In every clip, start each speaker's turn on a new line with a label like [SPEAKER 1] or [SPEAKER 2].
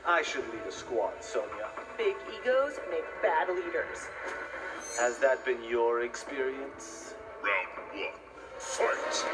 [SPEAKER 1] I should lead a squad, Sonya.
[SPEAKER 2] Big egos make bad leaders.
[SPEAKER 1] Has that been your experience?
[SPEAKER 3] Round one, fight!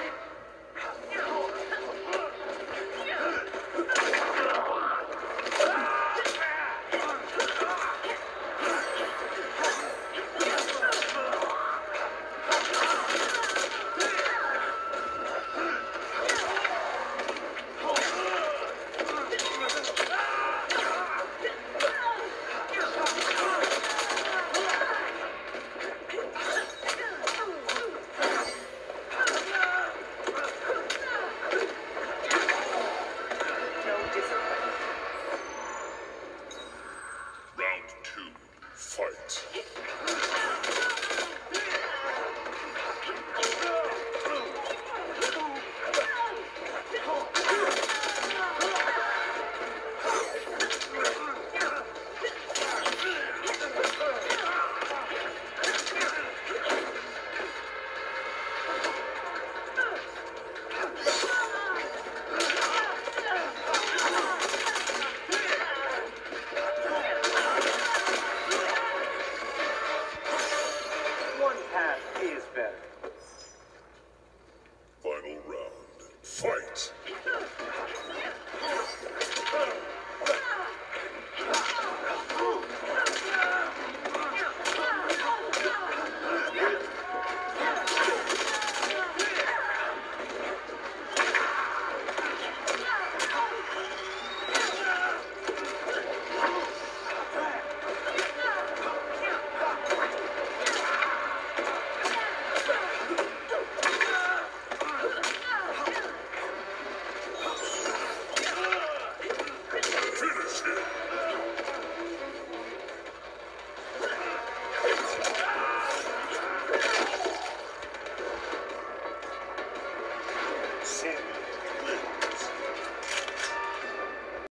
[SPEAKER 2] No discipline.
[SPEAKER 3] Round two, fight!
[SPEAKER 1] One path is better.
[SPEAKER 3] Final round, fight!